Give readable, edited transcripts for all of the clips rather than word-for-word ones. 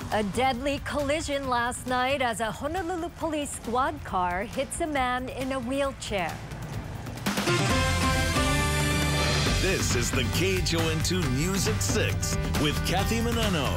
A deadly collision last night as a Honolulu police squad car hits a man in a wheelchair. This is the KHON2 News at 6 with Kathy Maneno.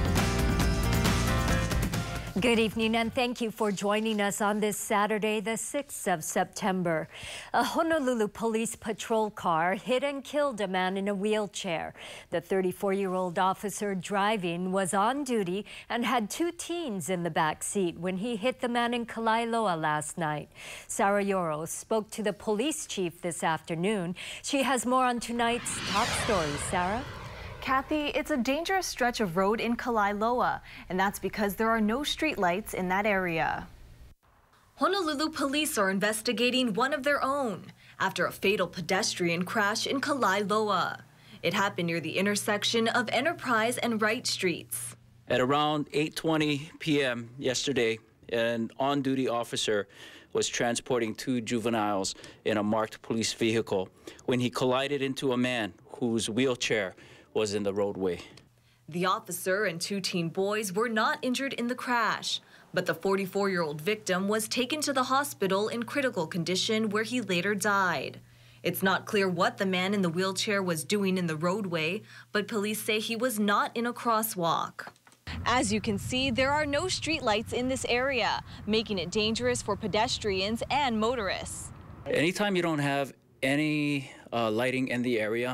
Good evening and thank you for joining us on this Saturday, the 6th of September. A Honolulu police patrol car hit and killed a man in a wheelchair. The 34-year-old officer driving was on duty and had two teens in the back seat when he hit the man in Kalaeloa last night. Sarah Yoro spoke to the police chief this afternoon. She has more on tonight's top story. Sarah? Kathy, it's a dangerous stretch of road in Kalaeloa, and that's because there are no street lights in that area. Honolulu police are investigating one of their own after a fatal pedestrian crash in Kalaeloa. It happened near the intersection of Enterprise and Wright Streets. At around 8:20 p.m. yesterday, an on-duty officer was transporting two juveniles in a marked police vehicle when he collided into a man whose wheelchair was in the roadway. The officer and two teen boys were not injured in the crash, but the 44-year-old victim was taken to the hospital in critical condition where he later died. It's not clear what the man in the wheelchair was doing in the roadway, but police say he was not in a crosswalk. As you can see, there are no street lights in this area, making it dangerous for pedestrians and motorists. Anytime you don't have any lighting in the area,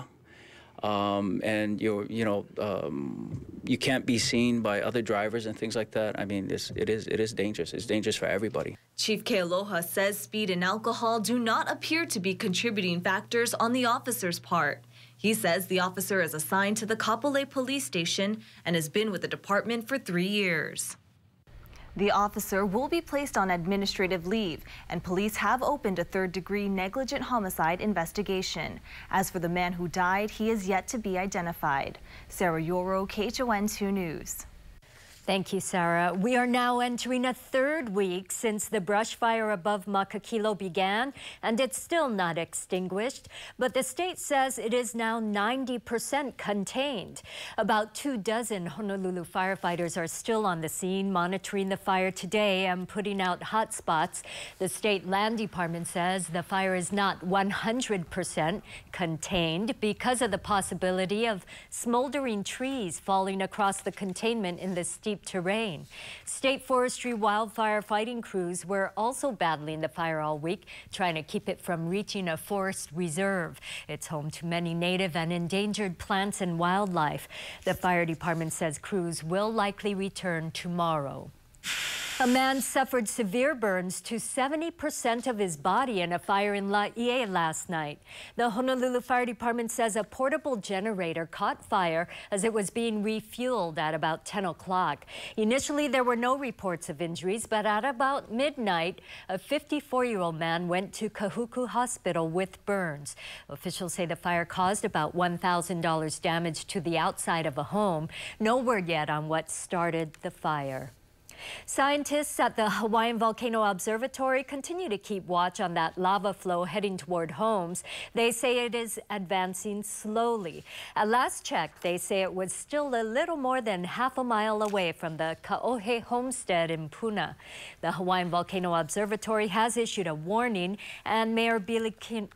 and you can't be seen by other drivers and things like that, I mean, it is dangerous. It's dangerous for everybody. Chief Kealoha says speed and alcohol do not appear to be contributing factors on the officer's part. He says the officer is assigned to the Kapolei police station and has been with the department for 3 years. The officer will be placed on administrative leave, and police have opened a third-degree negligent homicide investigation. As for the man who died, he is yet to be identified. Sarah Yoro, KHON2 News. Thank you, Sarah. We are now entering a third week since the brush fire above Makakilo began, and it's still not extinguished. But the state says it is now 90% contained. About 24 Honolulu firefighters are still on the scene, monitoring the fire today and putting out hot spots. The state land department says the fire is not 100% contained because of the possibility of smoldering trees falling across the containment in the steep terrain. State forestry wildfire fighting crews were also battling the fire all week, trying to keep it from reaching a forest reserve. It's home to many native and endangered plants and wildlife. The fire department says crews will likely return tomorrow. A man suffered severe burns to 70% of his body in a fire in Laie last night. The Honolulu Fire Department says a portable generator caught fire as it was being refueled at about 10 o'clock. Initially, there were no reports of injuries, but at about midnight, a 54-year-old man went to Kahuku Hospital with burns. Officials say the fire caused about $1,000 damage to the outside of a home. No word yet on what started the fire. Scientists at the Hawaiian Volcano Observatory continue to keep watch on that lava flow heading toward homes. They say it is advancing slowly. At last check, they say it was still a little more than half a mile away from the Kaohe homestead in Puna. The Hawaiian Volcano Observatory has issued a warning, and Mayor Billy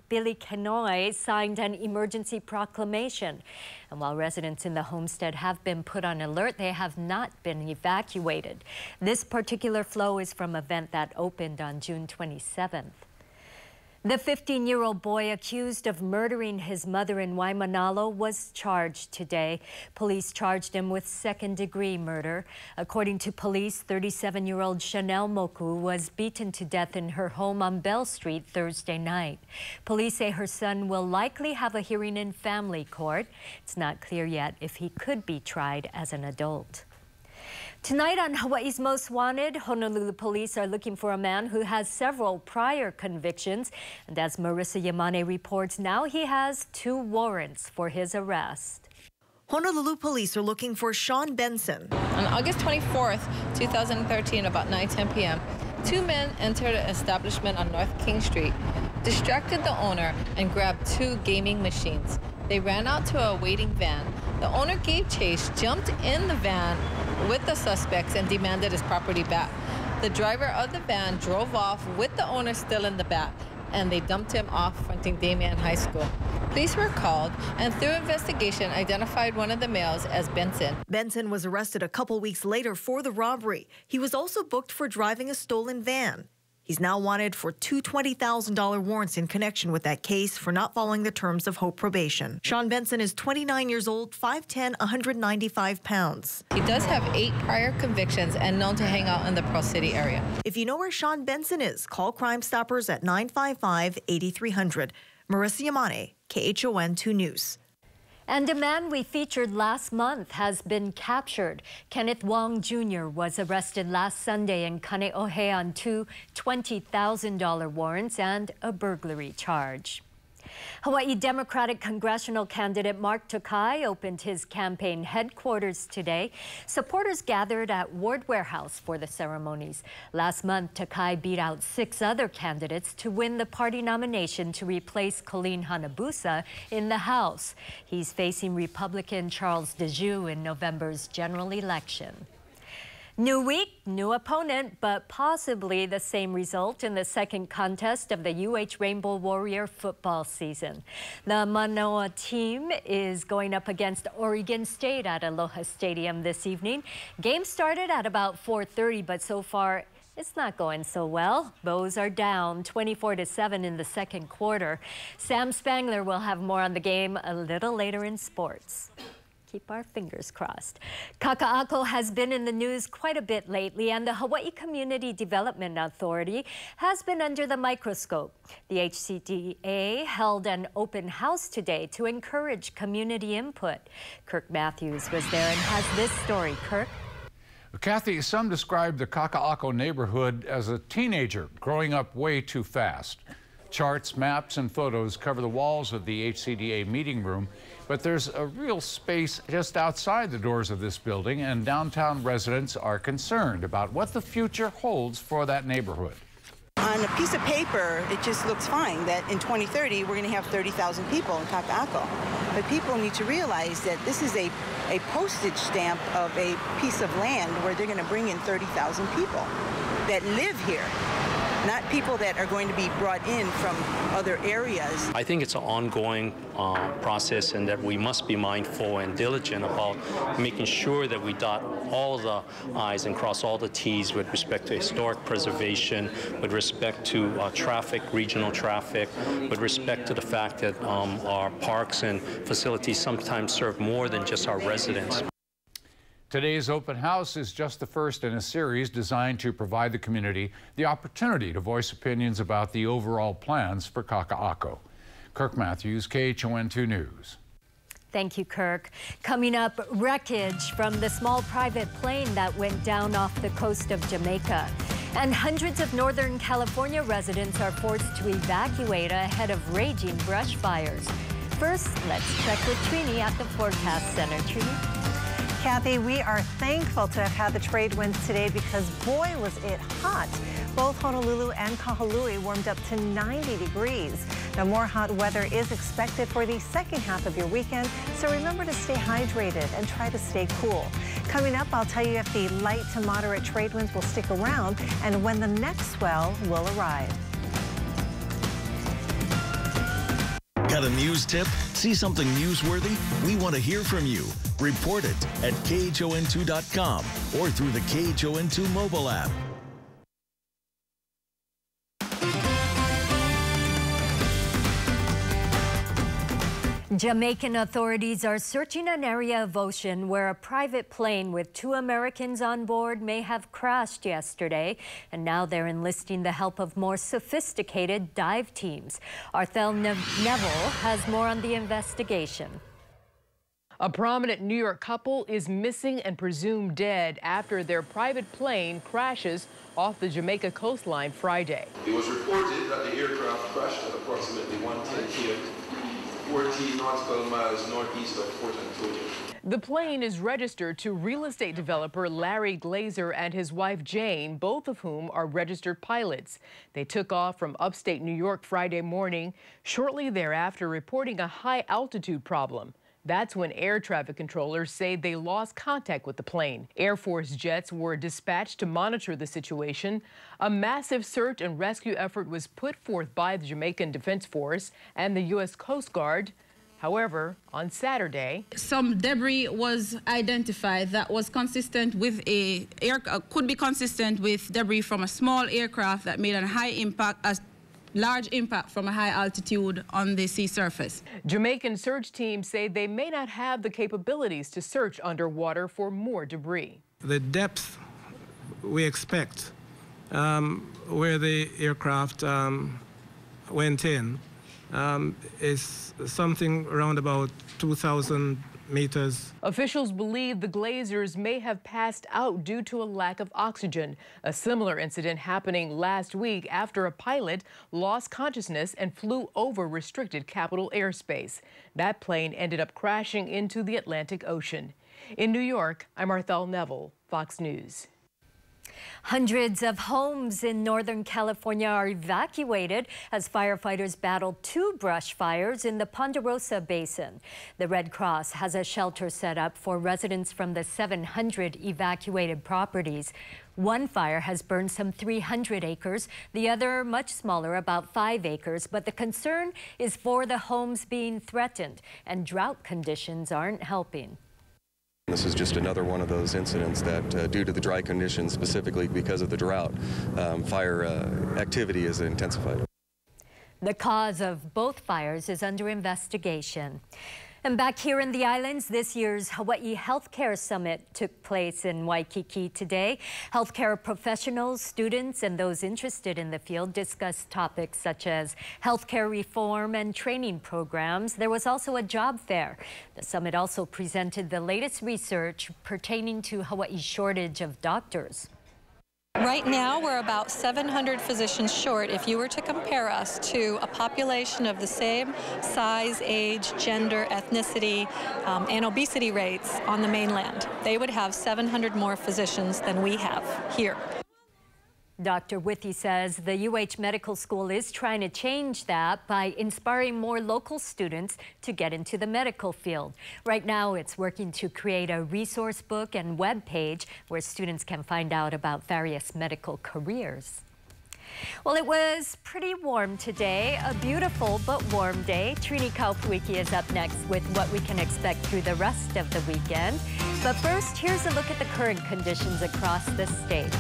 Kenoi signed an emergency proclamation. And while residents in the homestead have been put on alert, they have not been evacuated. This particular flow is from an event that opened on June 27th. The 15-year-old boy accused of murdering his mother in Waimanalo was charged today. Police charged him with second-degree murder. According to police, 37-year-old Chanel Moku was beaten to death in her home on Bell Street Thursday night. Police say her son will likely have a hearing in family court. It's not clear yet if he could be tried as an adult. Tonight on Hawaii's Most Wanted, Honolulu police are looking for a man who has several prior convictions. And as Marissa Yamane reports, now he has 2 warrants for his arrest. Honolulu police are looking for Sean Benson. On August 24th, 2013, about 9:10 p.m., 2 men entered an establishment on North King Street, distracted the owner, and grabbed 2 gaming machines. They ran out to a waiting van, The owner gave chase, jumped in the van with the suspects, and demanded his property back. The driver of the van drove off with the owner still in the back, and they dumped him off fronting Damien High School. Police were called and through investigation identified one of the males as Benson. Benson was arrested a couple weeks later for the robbery. He was also booked for driving a stolen van. He's now wanted for two $20,000 warrants in connection with that case for not following the terms of Hope probation. Sean Benson is 29 years old, 5'10", 195 pounds. He does have 8 prior convictions and known to hang out in the Pearl City area. If you know where Sean Benson is, call Crime Stoppers at 955-8300. Marissa Yamane, KHON 2 News. And a man we featured last month has been captured. Kenneth Wong Jr. was arrested last Sunday in Kaneohe on 2 $20,000 warrants and a burglary charge. Hawaii Democratic congressional candidate Mark Takai opened his campaign headquarters today. Supporters gathered at Ward Warehouse for the ceremonies. Last month, Takai beat out 6 other candidates to win the party nomination to replace Colleen Hanabusa in the House. He's facing Republican Charles DeJoux in November's general election. New week, new opponent, but possibly the same result in the second contest of the UH Rainbow Warrior football season. The Manoa team is going up against Oregon State at Aloha Stadium this evening. Game started at about 4:30, but so far it's not going so well. Bows are down 24-7 in the second quarter. Sam Spangler will have more on the game a little later in sports. Keep our fingers crossed. Kaka'ako has been in the news quite a bit lately, and the Hawaii Community Development Authority has been under the microscope. The HCDA held an open house today to encourage community input. Kirk Matthews was there and has this story. Kirk? Kathy, some describe the Kaka'ako neighborhood as a teenager growing up way too fast. Charts, maps, and photos cover the walls of the HCDA meeting room, but there's a real space just outside the doors of this building, and downtown residents are concerned about what the future holds for that neighborhood. On a piece of paper, it just looks fine that in 2030 we're going to have 30,000 people in Kaka'ako. But people need to realize that this is a postage stamp of a piece of land where they're going to bring in 30,000 people that live here. Not people that are going to be brought in from other areas. I think it's an ongoing process, and that we must be mindful and diligent about making sure that we dot all the I's and cross all the T's with respect to historic preservation, with respect to traffic, regional traffic, with respect to the fact that our parks and facilities sometimes serve more than just our residents. Today's open house is just the first in a series designed to provide the community the opportunity to voice opinions about the overall plans for Kaka'ako. Kirk Matthews, KHON 2 News. Thank you, Kirk. Coming up, wreckage from the small private plane that went down off the coast of Jamaica. And hundreds of Northern California residents are forced to evacuate ahead of raging brush fires. First, let's check with Trini at the Forecast Center. Trini? Kathy, we are thankful to have had the trade winds today because, boy, was it hot. Both Honolulu and Kahului warmed up to 90 degrees. Now, more hot weather is expected for the second half of your weekend, so remember to stay hydrated and try to stay cool. Coming up, I'll tell you if the light to moderate trade winds will stick around and when the next swell will arrive. Got a news tip? See something newsworthy? We want to hear from you. Report it at KHON2.com or through the KHON2 mobile app. Jamaican authorities are searching an area of ocean where a private plane with 2 Americans on board may have crashed yesterday, and now they're enlisting the help of more sophisticated dive teams. Arthel Neville has more on the investigation. A prominent New York couple is missing and presumed dead after their private plane crashes off the Jamaica coastline Friday. It was reported that the aircraft crashed at approximately 1:10 p.m. 14 nautical miles northeast of Port Antonio. The plane is registered to real estate developer Larry Glazer and his wife Jane, both of whom are registered pilots. They took off from upstate New York Friday morning, shortly thereafter reporting a high altitude problem. That's when air traffic controllers say they lost contact with the plane. Air Force jets were dispatched to monitor the situation. A massive search and rescue effort was put forth by the Jamaican Defense Force and the U.S. Coast Guard. However, on Saturday, some debris was identified that was consistent with could be consistent with debris from a small aircraft that made a large impact from a high altitude on the sea surface. Jamaican search teams say they may not have the capabilities to search underwater for more debris. The depth we expect where the aircraft went in is something around about 2,000 meters. Officials believe the Glazers may have passed out due to a lack of oxygen. A similar incident happening last week after a pilot lost consciousness and flew over restricted Capitol airspace. That plane ended up crashing into the Atlantic Ocean. In New York, I'm Arthel Neville, Fox News. Hundreds of homes in Northern California are evacuated as firefighters battle 2 brush fires in the Ponderosa Basin. The Red Cross has a shelter set up for residents from the 700 evacuated properties. One fire has burned some 300 acres, the other much smaller, about 5 acres. But the concern is for the homes being threatened, and drought conditions aren't helping. This is just another one of those incidents that, due to the dry conditions, specifically because of the drought, fire activity is intensified. The cause of both fires is under investigation. And back here in the islands, this year's Hawaii Healthcare Summit took place in Waikiki today. Healthcare professionals, students, and those interested in the field discussed topics such as healthcare reform and training programs. There was also a job fair. The summit also presented the latest research pertaining to Hawaii's shortage of doctors. Right now, we're about 700 physicians short. If you were to compare us to a population of the same size, age, gender, ethnicity, and obesity rates on the mainland, they would have 700 more physicians than we have here. Dr. Withy says the UH Medical School is trying to change that by inspiring more local students to get into the medical field. Right now, it's working to create a resource book and web page where students can find out about various medical careers. Well, it was pretty warm today, a beautiful but warm day. Trini Kaupuiki is up next with what we can expect through the rest of the weekend. But first, here's a look at the current conditions across the state.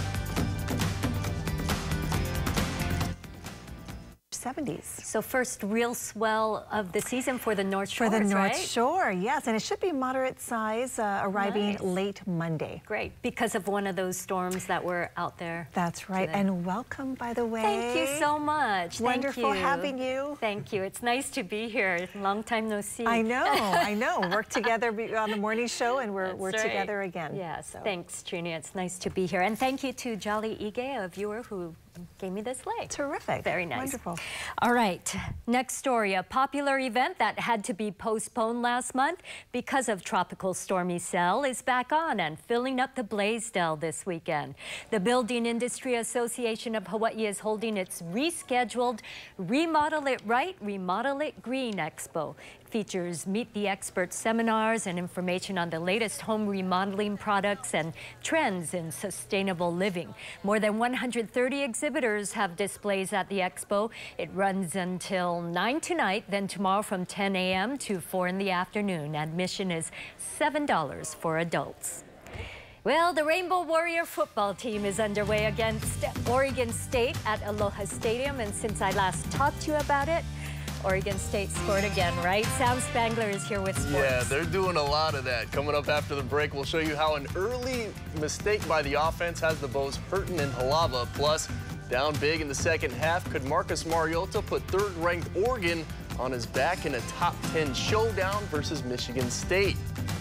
70s. So first real swell of the season for the North Shore, For the North right? Shore, yes. And it should be moderate size, arriving late Monday. Great, because of one of those storms that were out there. That's right. today. And welcome, by the way. Thank you so much. Wonderful Thank you. having you. Thank you. It's nice to be here. Long time no see. I know, I know. Worked together on the morning show, and we're right. together again. Yes, so. Thanks, Trini. It's nice to be here. And thank you to Jolly Ige, a viewer who gave me this lake. Terrific. Very nice. Wonderful. All right, next story. A popular event that had to be postponed last month because of Tropical Stormy Cell is back on and filling up the Blaisdell this weekend. The Building Industry Association of Hawaii is holding its rescheduled Remodel It Right, Remodel It Green Expo. Features Meet the Experts seminars and information on the latest home remodeling products and trends in sustainable living. More than 130 exhibitors have displays at the expo. It runs until 9 tonight, then tomorrow from 10 a.m. to 4 in the afternoon. Admission is $7 for adults. Well, the Rainbow Warrior football team is underway against Oregon State at Aloha Stadium, and since I last talked to you about it, Oregon State scored again, right? Sam Spangler is here with sports. Yeah, they're doing a lot of that. Coming up after the break, we'll show you how an early mistake by the offense has the Bows hurting in Halava. Plus, down big in the second half, could Marcus Mariota put third-ranked Oregon on his back in a top 10 showdown versus Michigan State?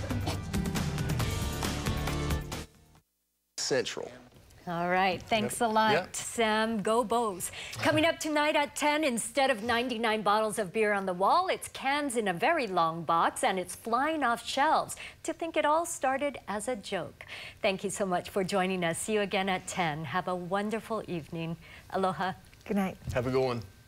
Central. All right, thanks a lot, Sam. Go Bows. Coming up tonight at 10, instead of 99 bottles of beer on the wall, it's cans in a very long box, and it's flying off shelves. To think it all started as a joke. Thank you so much for joining us. See you again at 10. Have a wonderful evening. Aloha. Good night. Have a good one.